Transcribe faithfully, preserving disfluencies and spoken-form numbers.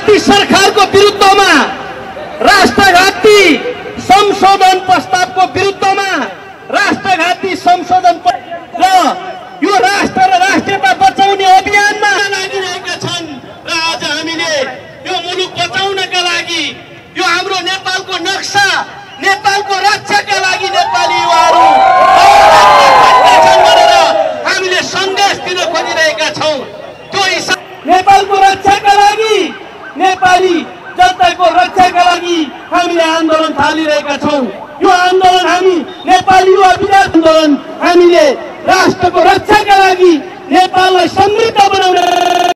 सरकारको विरुद्धमा राष्ट्रघाती संशोधन प्रस्तावको विरुद्धमा राष्ट्रघाती संशोधन र यो राष्ट्र र राष्ट्रियता बचाउने अभियानमा लागिरहेका छन् र आज हामीले यो मुलुक बचाउनका लागि यो हाम्रो नेपालको नक्सा नेपालको रक्षाका लागि नेपाली युवाहरू भनेर हामीले सन्देश दिन खोजिरहेका छौं। त्यो नेपालको रक्षाका लागि नेपाली जनताको रक्षाका लागि हामीले आन्दोलन थालिरहेका छौं। यो आन्दोलन हामी नेपाली युवा विद्यार्थी आन्दोलन हामीले राष्ट्रको रक्षाका लागि नेपाललाई समृद्ध बनाउन